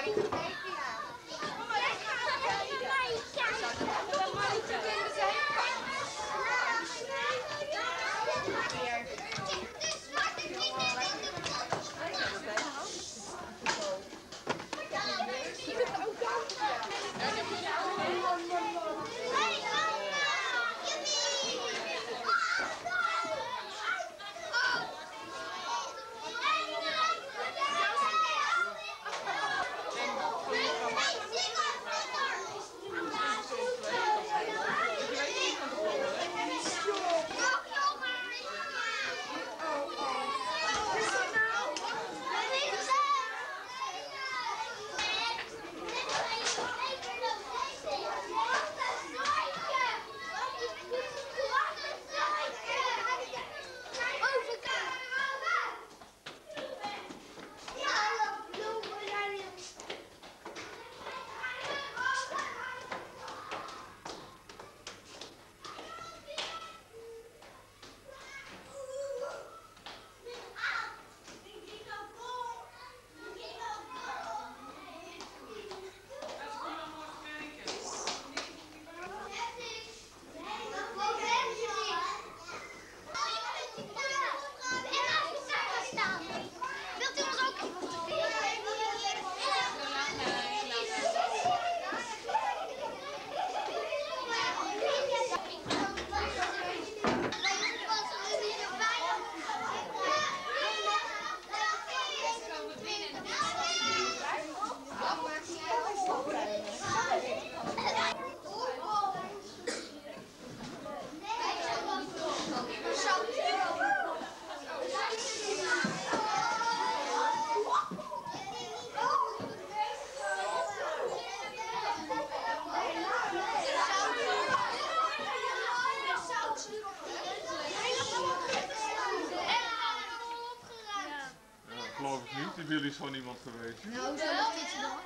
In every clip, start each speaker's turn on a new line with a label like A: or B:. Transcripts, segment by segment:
A: Geloof ik niet, bij jullie is gewoon niemand geweest.
B: Nou, zo dit dan.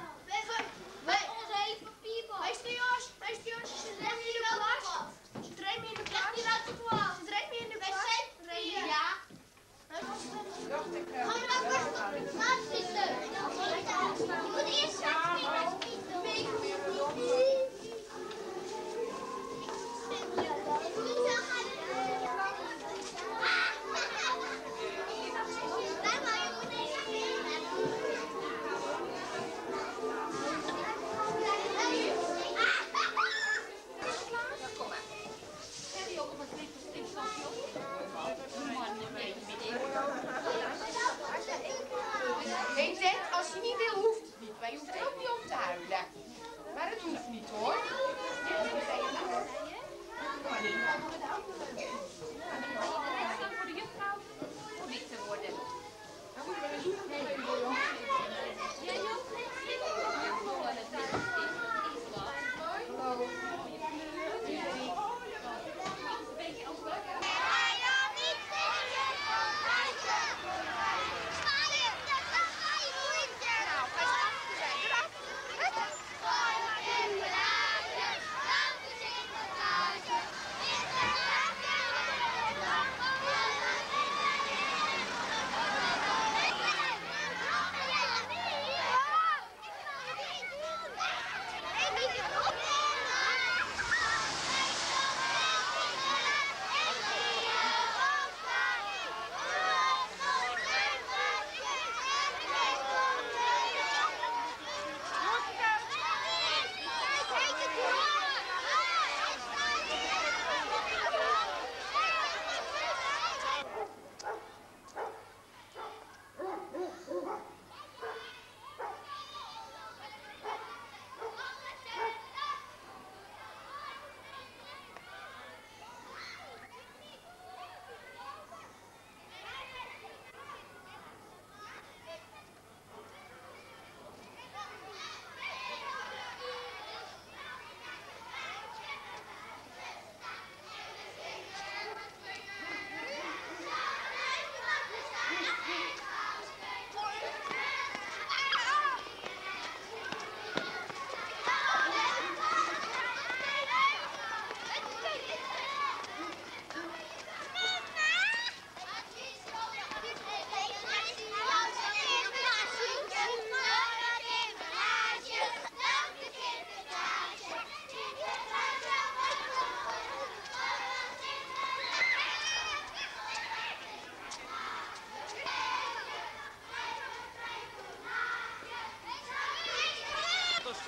B: Meester Jos, ze dreven in de klas. Ze dreven in de klas. Ze dreven in de klas. Ja. Gaan we daar kort zitten? Je moet eerst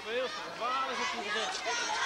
C: veel te gevaarlijk op je gezet.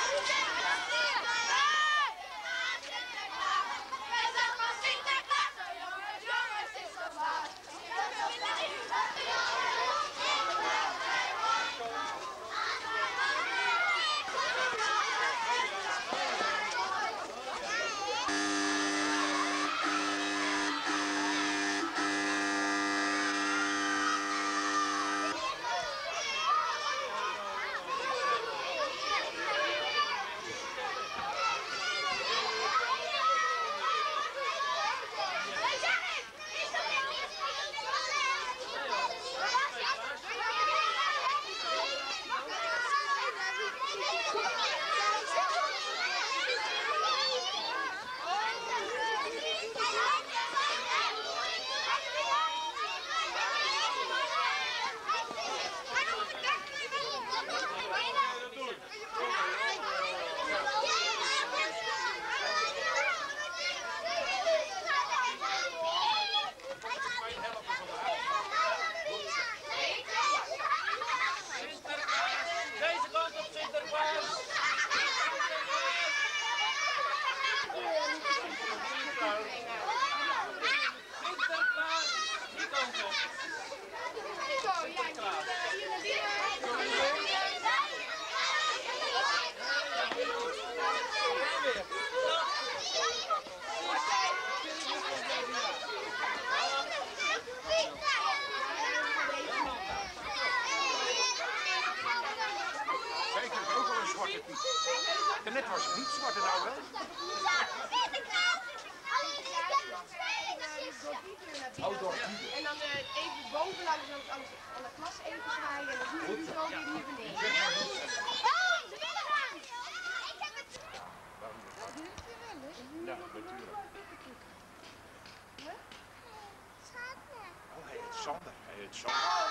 D: Net was het niet zwart en nou wel.
B: En dan even bovenlangs aan de klas even zwaaien en dan doen we zo weer hier beneden. Oh, ze willen gaan! Ik heb het!
D: Ja, natuurlijk. Oh, hij heet Sander. Hij heet Sander.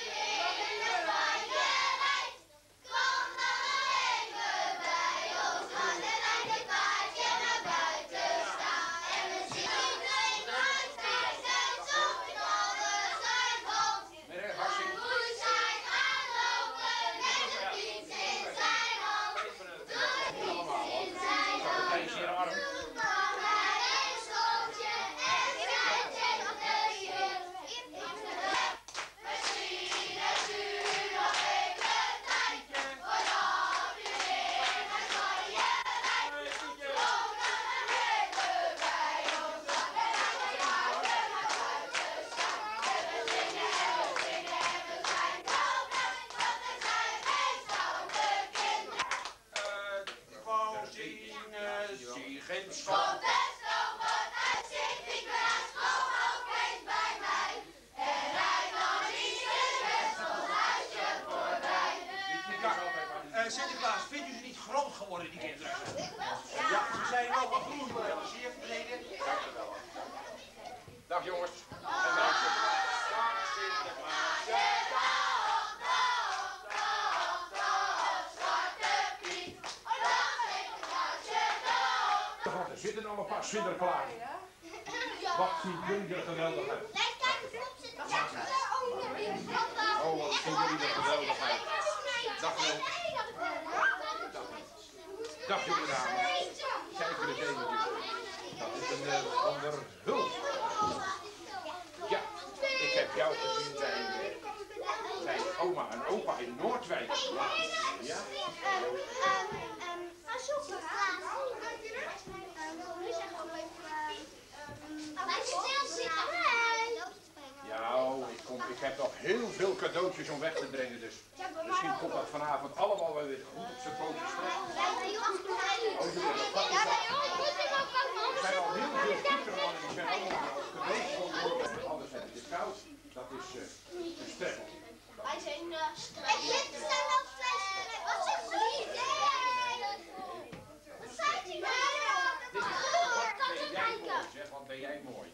E: Sinterklaas, vindt u ze niet groot geworden, die kinderen? Ja, ze zijn wel wat groen geworden. Zie je even beneden?
D: Dank u wel. Dag jongens. En meisjes. Dag Sinterklaas. Er zitten al een paar Sinterklaas. Wat zien jullie er geweldig uit? Oh, wat zien jullie er geweldig uit. Dag wel. Dag jonge dames. Kijk er eens eventjes. Dat is een Van der Hulst. Ja, ik heb jou gezien zijn oma en opa in Noordwijk. Ja? Ja, ik heb nog heel veel cadeautjes om weg te brengen, dus misschien komt dat vanavond allemaal wel weer goed op zijn pootjes terecht. Er zijn al heel veel pietermannen, die zijn allemaal cadeautjes voor anders heb je het koud. Dat is een streppel.
B: Wij zijn wat zegt ze hier? Wat zei je
D: Zeg, wat ben jij mooi.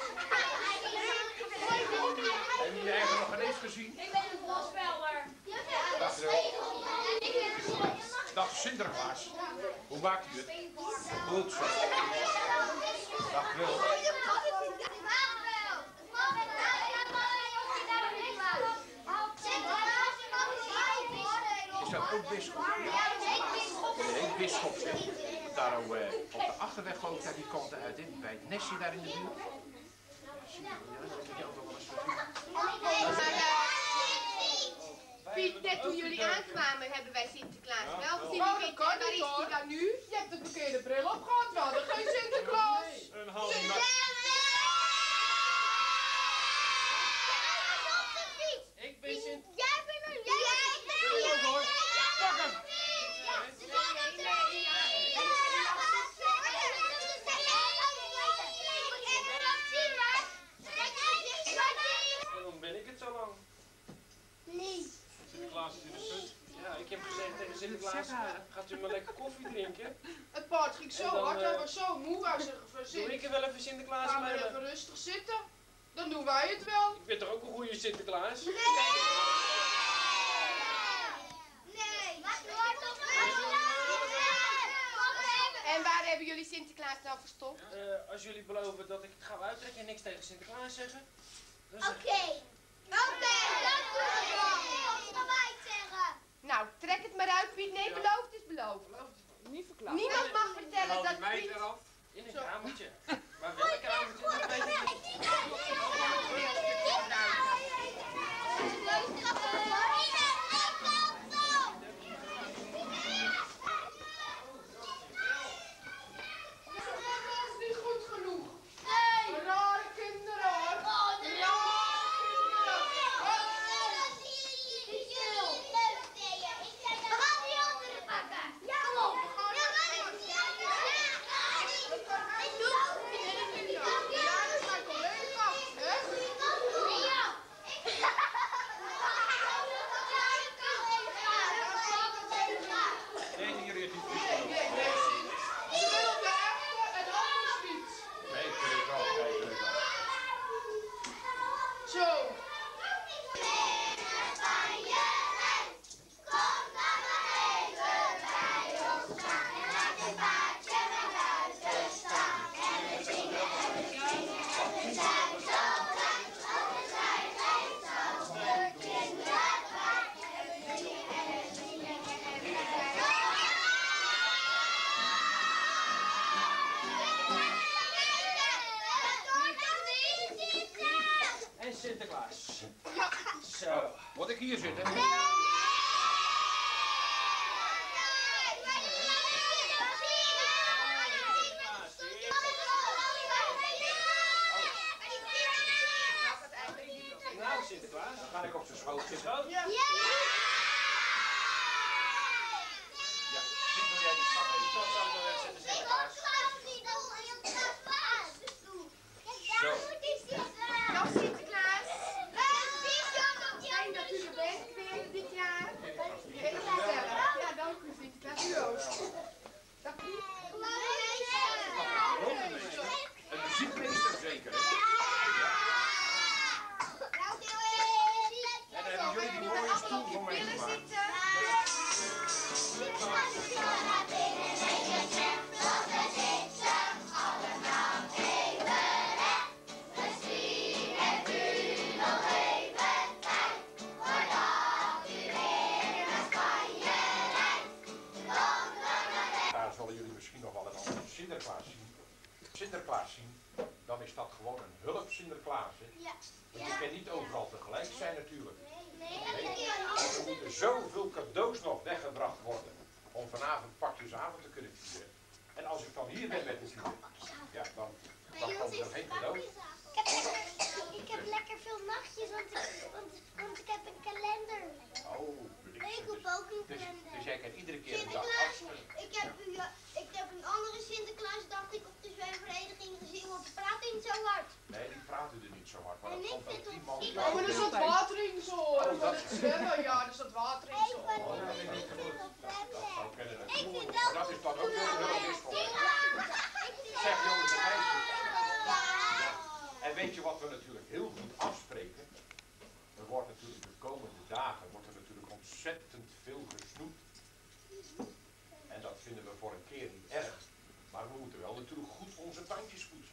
D: Heb je je eigen nog geen eens gezien?
B: Ik ben een voorspeller.
D: Dag Sinterklaas. Hoe maakt u het? Goed zo. Dag Wil. Is dat ook bisschop? Nee, bisschop. Daar op de achterweg geloof ik, daar die kanten uit in. Bij het nestje daar in de buurt. Ja, dat heb ik ook wel eens
B: Piet, net toen jullie aankwamen hebben wij Sinterklaas wel gezien.
F: Oh, dat kan niet hoor.
B: Dan nu?
F: Je hebt de verkeerde bril opgehad, we hadden geen Sinterklaas.
A: Een halve nacht.
C: Ik ben Sint.
B: Jij bent er, jij bent er.
C: Hoor. Pak hem. Waarom ben ik het zo lang?
B: Nee.
C: Sinterklaas is in de put. Ja, ik heb gezegd tegen Sinterklaas, gaat u maar lekker koffie drinken?
F: Het paard ging zo
C: En dan,
F: hard, hij was zo moe. Hij zegt,
C: Doe ik er wel even Sinterklaas
F: gaan we
C: mee?
F: even rustig zitten. Dan doen wij het wel.
C: Ik ben toch ook een goede Sinterklaas?
B: Nee. En waar hebben jullie Sinterklaas nou verstopt?
C: Als jullie beloven dat ik het ga uittrekken en niks tegen Sinterklaas zeggen. Dan zeg ik-
B: Oké, dat doen we wel. Nou, trek het maar uit, Piet. Nee, beloofd is beloofd.
F: Niet verklappen.
B: Niemand mag vertellen dat
A: Mij
B: Piet...
A: eraf.
C: In een kamertje. Maar welk kamertje, dat weet ik niet.
F: Dat is niet goed genoeg. Rare kinderen hoor. Rare
D: Nee, hier is niet.
F: Ze willen de echte en anders niet.
D: Nee, ik weet het wel. Nee, ik weet het wel.
F: Zo.
C: En Sinterklaas.
F: Ja.
C: Zo.
D: Moet ik hier zitten?
C: Nou, Sinterklaas.
D: Dan ga ik op zijn schoot zitten.
C: Zo.
D: Ja, zit wil jij die stap even.
C: Dat zou ik wel wegzetten, Sinterklaas.
D: Zo.
B: Dag Sinterklaas. Fijn dat u er bent weer dit jaar. Heel gezellig. Ja, dank u Sinterklaas. U ook. Dag Piet.
D: Een muziekmeester zeker, hè? En dan hebben jullie die mooie stoel voor mij
B: Willen
D: gemaakt.
B: zitten?
D: Daar zullen jullie misschien nog wel een andere Sinterklaas zien. Sinterklaas zien, dan is dat gewoon een hulp Sinterklaas. Hè? Want je kan niet overal tegelijk zijn natuurlijk. Er moeten zoveel cadeaus nog weggebracht worden om vanavond pakjesavond te kunnen vieren. En als ik dan hier ben met de vieren, ja, dan komt er geen cadeau.
G: Ik heb lekker veel nachtjes, want ik heb een kalender.
D: Oh,
G: Ik heb ook een
D: dus
G: kalender.
D: jij kan iedere keer een dag
G: Sinterklaas,
D: afspelen.
G: ik heb een andere Sinterklaas, dacht ik, op de zwemvereniging gezien, want ze praten niet zo hard.
D: Nee, die praten er niet zo hard, maar
G: En
D: dat
G: ik
D: komt
G: vind
D: ook
G: het-
D: iemand.
G: ik-
F: Oh, maar er zat water in zo hoor. Van het zwemmen, ja, er zat water in zo.
G: Ik
D: Oh, dat vind ik niet goed. Dat zou kunnen
G: Ik
D: natuurlijk.
G: vind
D: Maar dat is dan ook weer een heel bisschop. Zeg jongens en meisjes. En weet je wat we natuurlijk heel goed afspreken? Er wordt natuurlijk de komende dagen ontzettend veel gesnoept. En dat vinden we voor een keer niet erg. Maar we moeten wel natuurlijk goed onze tandjes poetsen.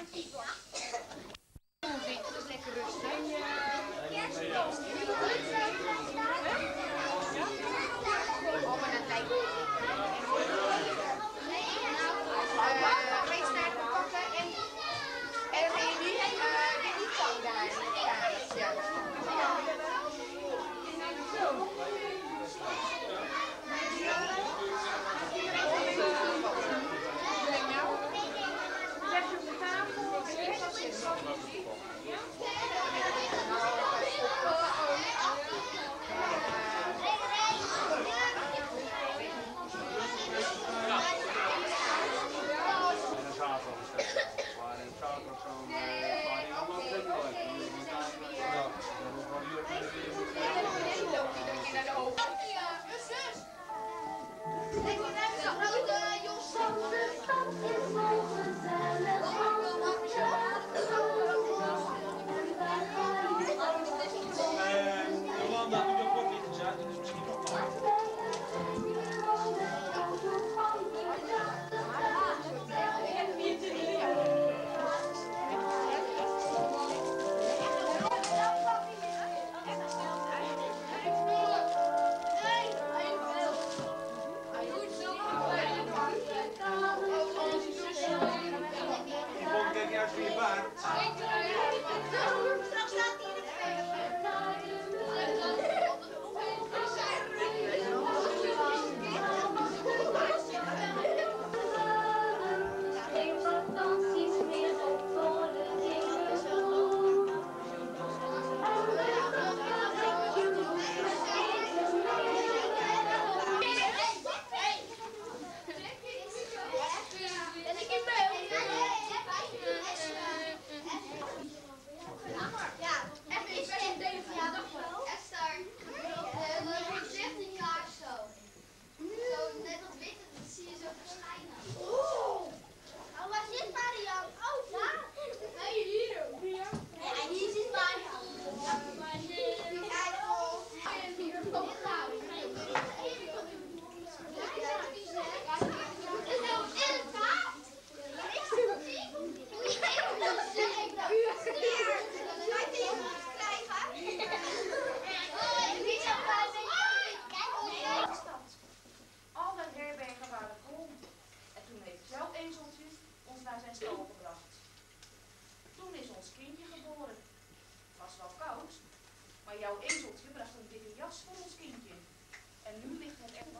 B: Dus lekker rustig. Oh, maar dat lijkt me. Ga je snaar pakken en dan ga je die tang daar in het kaartje. Zet je op de tafel.
E: Jolanda, doe dat wordt niet gezegd, dit is misschien nog klaar. Kijk juist voor je baard.
H: Jouw ezeltje bracht een dikke jas voor ons kindje. En nu ligt het echt...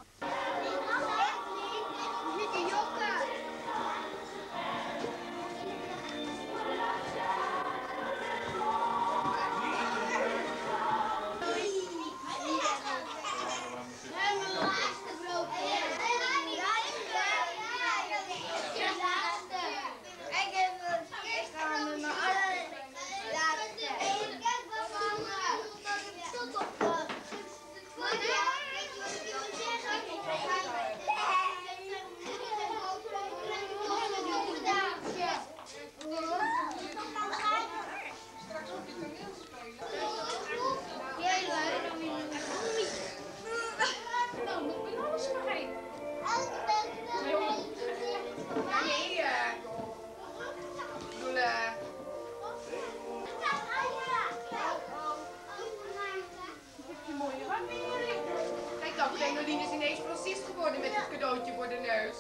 B: Grenadine is ineens precies geworden met het cadeautje voor de neus.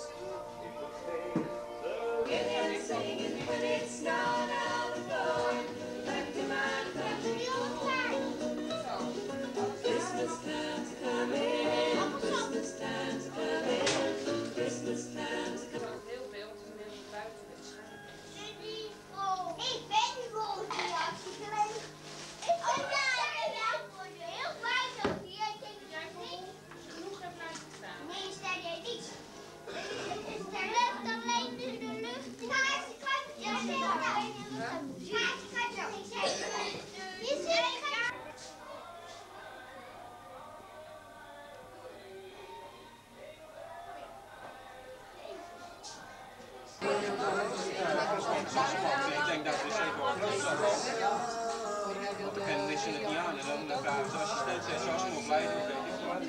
C: Ik denk dat we zeker op grond zijn. Want dan kennen ze het niet aan en dan vragen ze assistent en zoals nog blij doen, weet ik wat.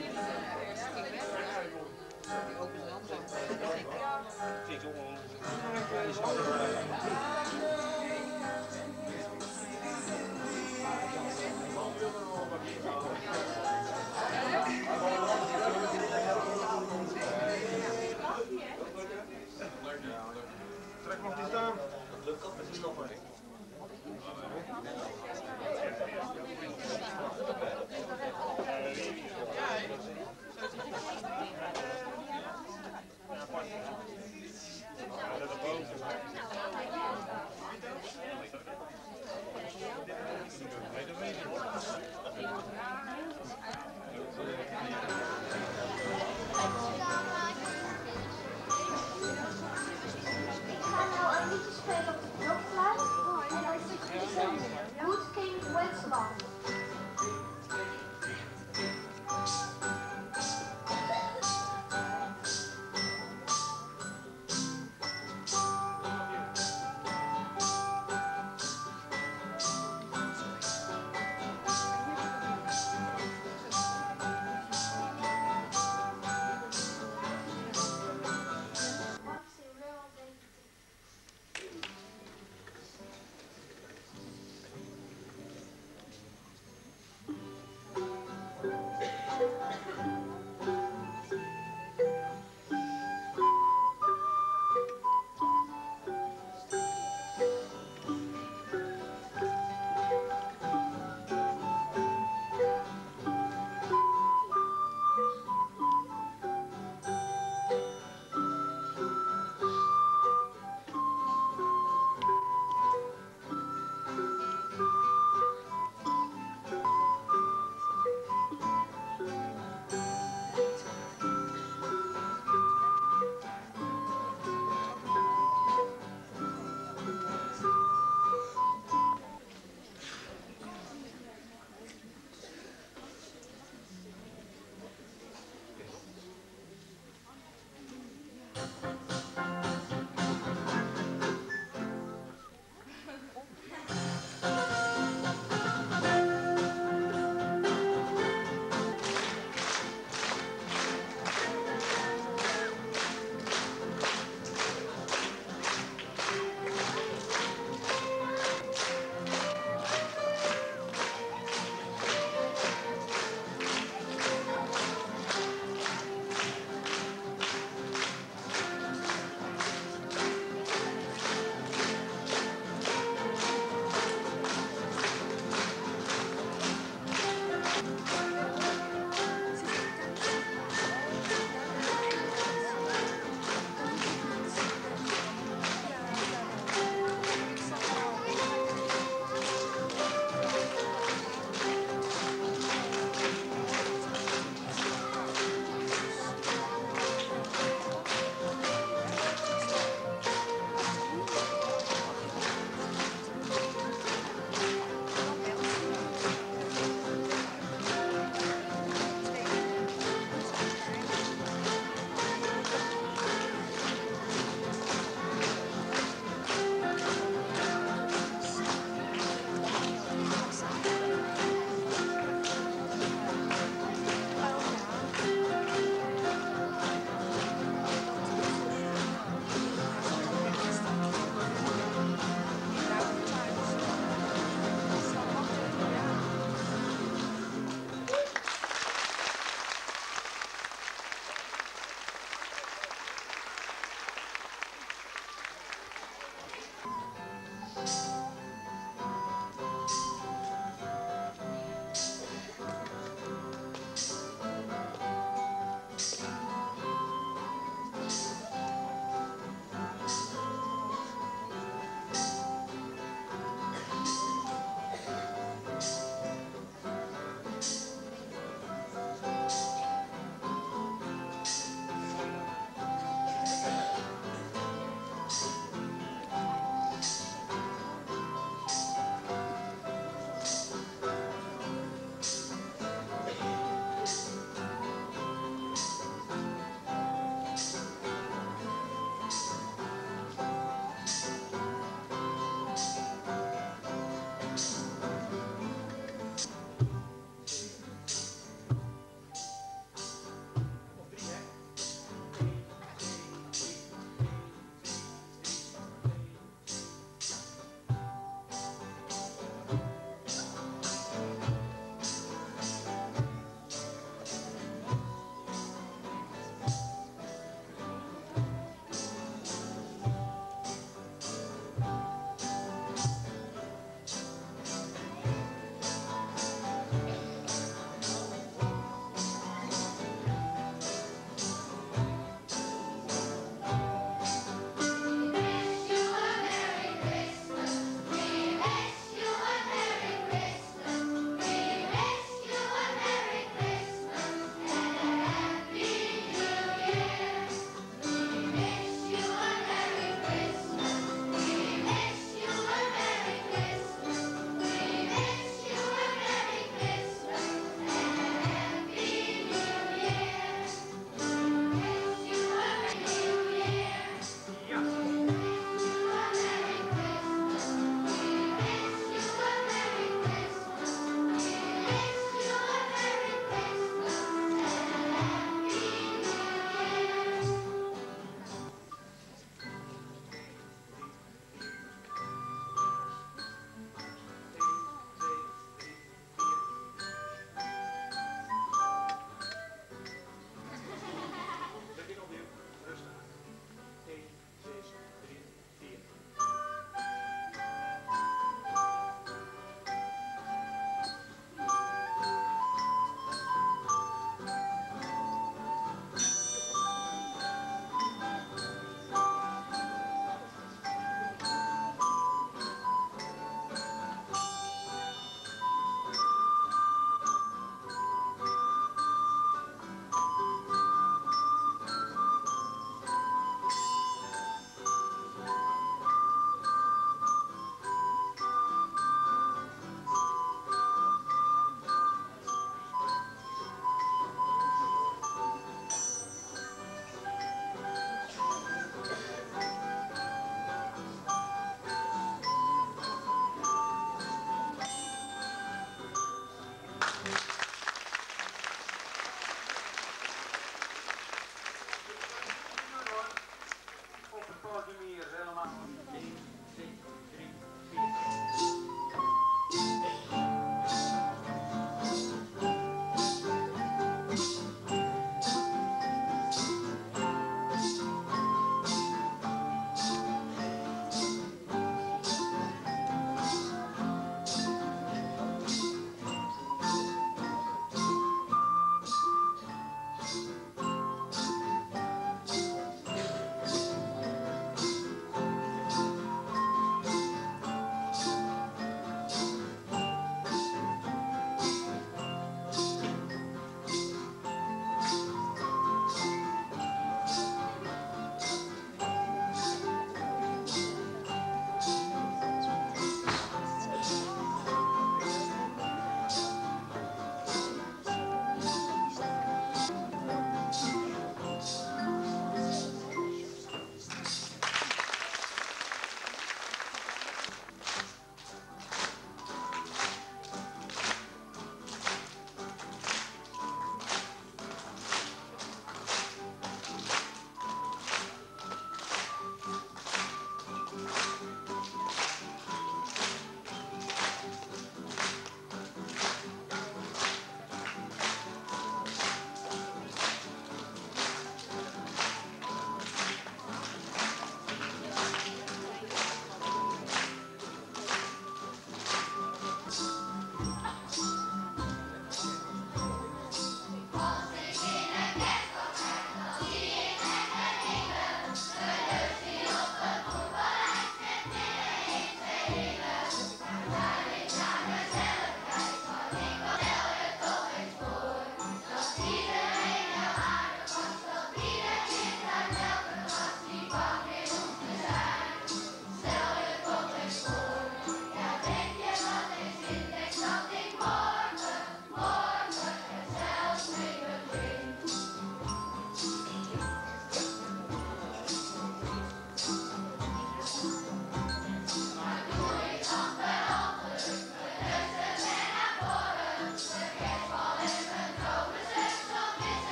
C: Vind ik ook wel.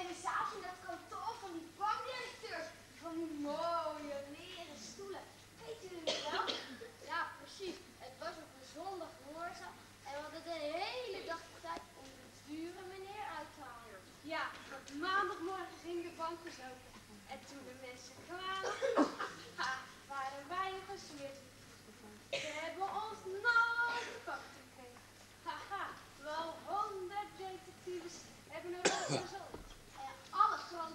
G: En we zaten in dat kantoor van die bankdirecteurs. Van die mooie leren stoelen. Weet jullie nog wel? Ja, precies. Het was op een zondagmorgen en we hadden de hele dag de tijd om de dure meneer uit te halen. Ja, want maandagmorgen ging de bank dus open. En toen de mensen kwamen, waren wij gesmeerd. Ze hebben ons nooit gepakt gekregen. Haha, wel 100 detectives hebben er al gezocht. En alle kranten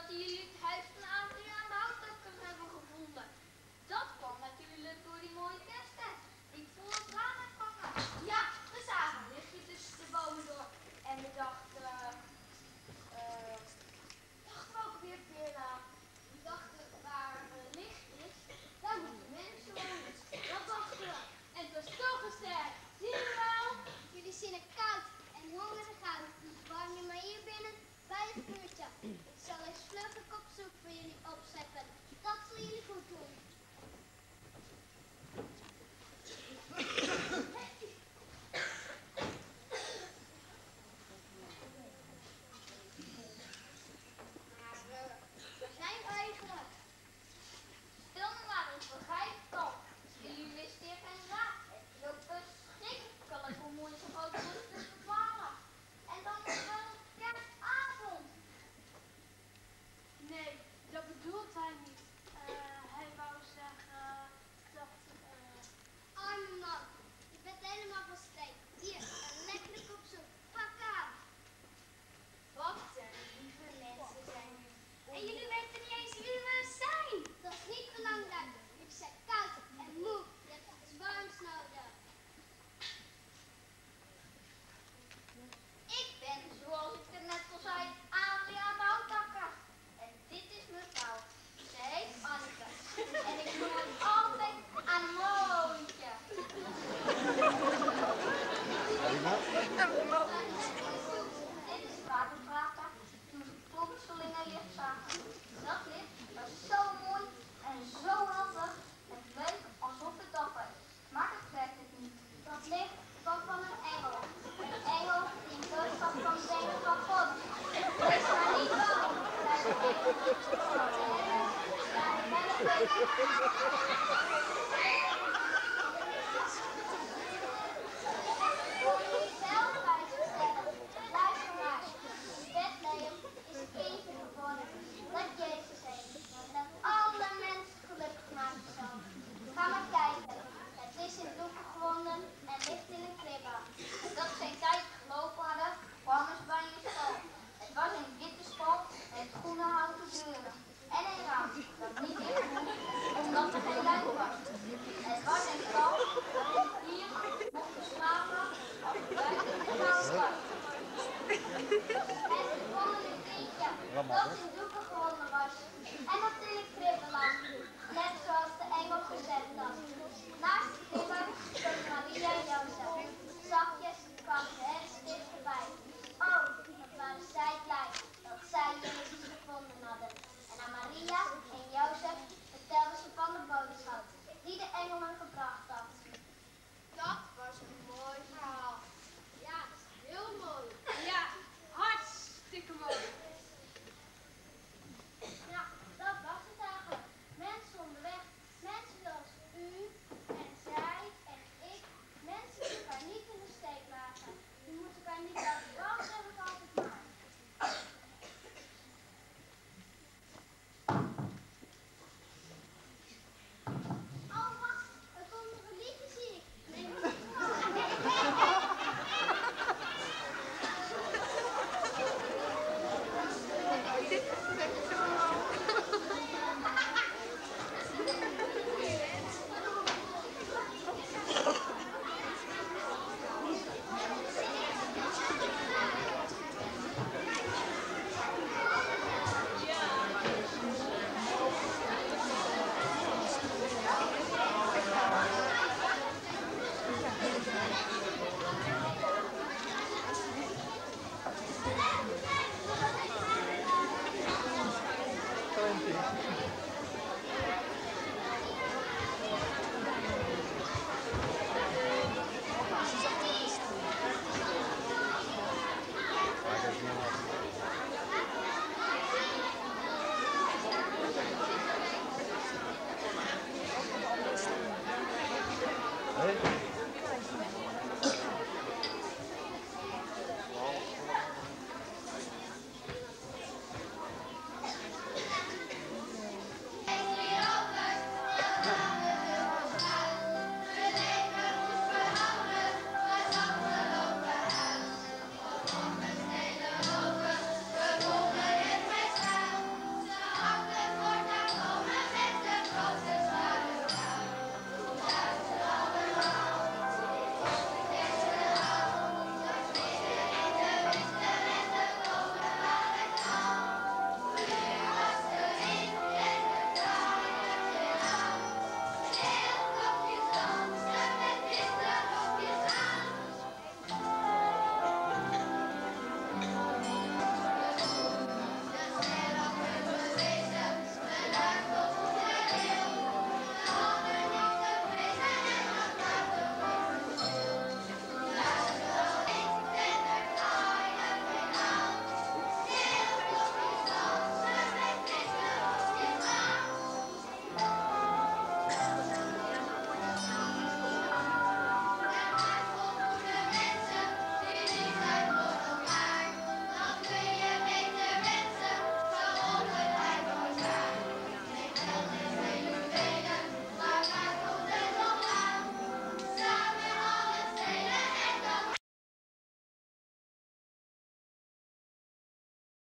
G: jullie het huis van Adriaan Houtakker hebben gevonden. Dat kwam natuurlijk door die mooie kersttent die ik vol het raam heb gehangen. Ja, we zagen een lichtje tussen de bomen door. En we dachten we ook weer binnen. We dachten waar licht is, daar moeten mensen wonen. Dat dachten we. En het was toch gezellig. Zie je wel?
F: Jullie zien er koud en hongerig uit. Warm je maar hier binnen bij het vuurtje. Ik zal eens vlug een kop soep voor jullie opzetten. Dat zal jullie goed doen.
G: Waar zijn we eigenlijk? Stil me maar eens, begrijp het toch? Jullie wisten hier geen raad. Het loopt verschrikkelijk hoe moeilijk zo'n grote bos te verdwalen. En dan nog wel een kerstavond.
B: Nee, dat bedoelt hij niet. Hij wou zeggen dat...
F: Arme man, je bent helemaal van streek. Hier, een lekkere kop soep. Pak aan.
G: Wat een lieve mensen zijn jullie. En jullie weten niet eens wie we zijn.
F: Dat is niet belangrijk. Ik zeg koud en moe. Je hebt iets warms nodig.
G: Ik ben, zoals ik er net al zei, Adriaan Houtakker. En dit is mijn vrouw. Ze heet Anneke. En ik noem haar altijd Anemoontje. Dit is waterpraten. Toen ze plotseling een licht zagen. Dat licht was zo mooi en zo handig. Het leek alsof het af was. Maar dat werkte niet. Dat licht kwam van een engel. Een engel die een boodschap kwam brengen van God. Wees maar niet bang, zei de engel. Ja, ik ben het zelf uitvertellen. Luister maar. In Bethlehem is een kindje geboren dat Jezus heet. En dat alle mensen gelukkig maken zal. Ga maar kijken. Het is in doeken gewonden en ligt in een kribbe. En dat ze een tijd gelopen hadden, kwamen ze bij een stal. Het was een witte stal met groene houten deuren. En een raam dat niet dicht moest, omdat er geen luik was. Het was een stal waarin dieren mochten slapen als het buiten de koud was. En ze vonden een kindje dat in